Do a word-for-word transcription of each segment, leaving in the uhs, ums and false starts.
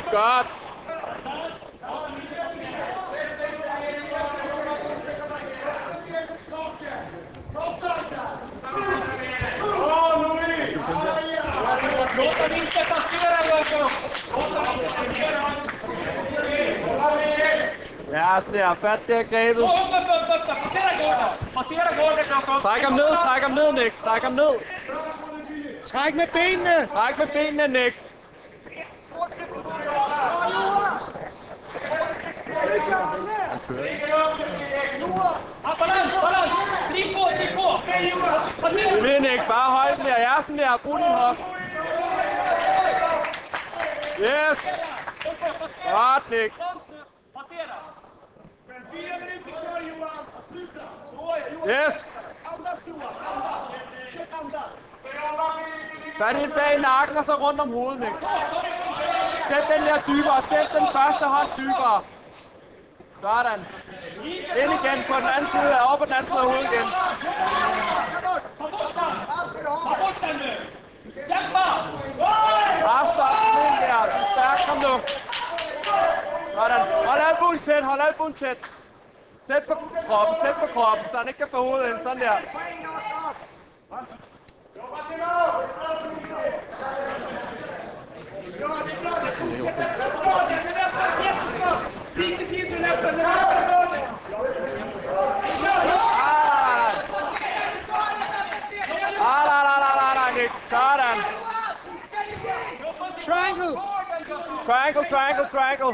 Godt. Låt dem inte passera, Jakob! Låt dem inte passera! Ja, sådan der. Fat der grebet. Gå upp, upp, upp, upp! Passera gården! Passera gården, Jakob! Træk ham ned, træk ham ned, Nick. Træk ham ned. Træk med benene! Træk med benene, Nick. Ja, balans, balans! Driv på, driv på! Passera! Det vil Nick. Bare hold den der. Ja, sådan der. Brug din hofte. Yes. Godt, Nick. Passera! Fyra minuter kvar, Johan! Sluta! Yes. Andas, Johan! Andas! Försök andas! Fat ind bag nakken og så rundt om hovedet, Nick. Sæt den der dybere. Sæt den første hånd dybere. Sådan. Ind igen på den anden side. Op på den anden side af hovedet igen. Ta bort den! Ta bort den nu! Kämpa! Bare stop den ind der. Du er stærk. Kom nu. Sådan. Hold albuen tæt. Hold albuen tæt. Tæt på kroppen. Tæt på kroppen. Så han ikke kan få hovedet ind. Sådan der. Inte till sin öppen! Ah, la, la, la, la, la, Nick. Sådan. Triangle! Triangle, triangle, triangle.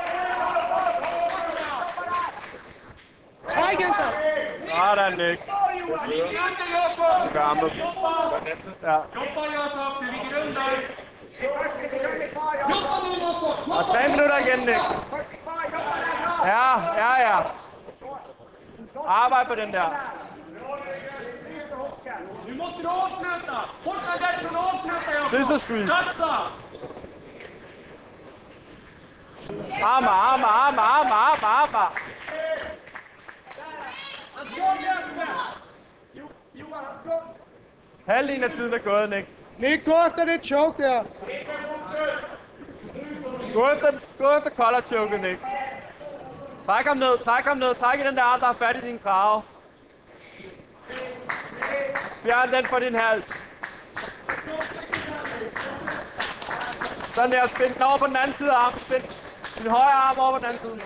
Træk igen så! Sådan, Nick. Under, Jakob! Gammel. Ja. Jobba, Jakob! Du ligger under! Jobba nu, Jakob! Og tre minutter igen, Nick. Ja, ja, ja. Arbejd på den der. Nu måste du avsluta! Bort med därifrån och avsluta, Jakob! Scissor Street. Satsa! Arme, arme, arme, arme, arme, arme. Han slår igen! Johan, han slår! Halvdelen af tiden er gået, Nick. Nick, gå efter det choke der! Gå efter, gå efter collar choke, Nick. Træk ham ned, træk ham ned, træk i den der arm, der har fat i din krave. Fjern den fra din hals. Sådan der, spind den over på den anden side af armen. Spind din højre arm over på den anden side.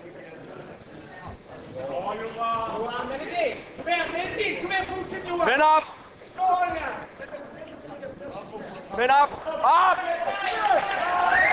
Johan, är det det? Kom igen, det är dit! Kom igen, fortsätt Johan! Vend op! Vend op! Op!